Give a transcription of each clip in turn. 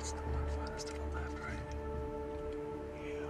Farthest to the left, right? Yeah.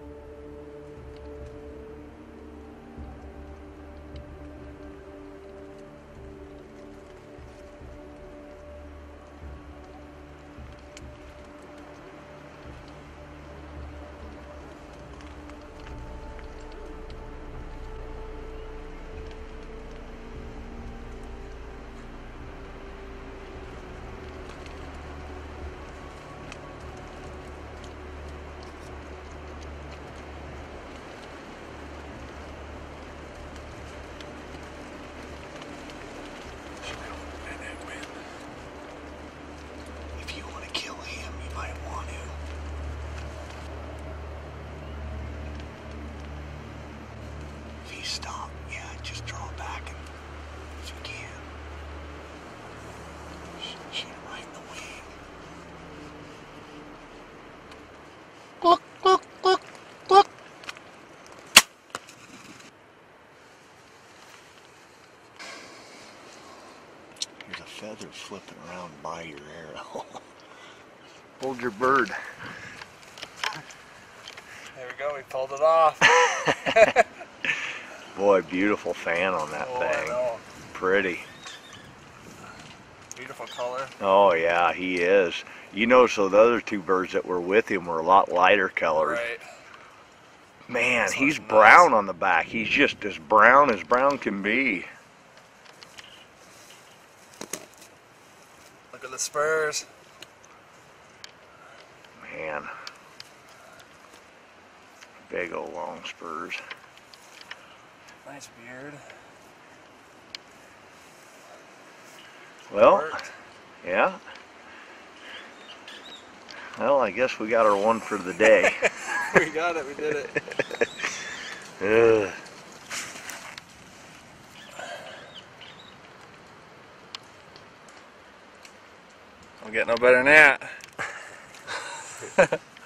If you want to kill him, you might want to. If he stopped, yeah, just draw back and if you can. Shoot him right in the wing. Look, look, look, look. There's a feather flipping around by your arrow. Hold your bird. There we go, we pulled it off. Boy, beautiful fan on that Oh, I thing. know. Pretty. Beautiful color. Oh yeah, he is. You notice so the other two birds that were with him were a lot lighter colored. Right. Man, This he's one's brown nice. on the back. He's just as brown can be. Look at the spurs. Man. Big old long spurs. Nice beard. Well, Worked. yeah. Well, I guess we got our one for the day. We got it, we did it. I'll get no better than that.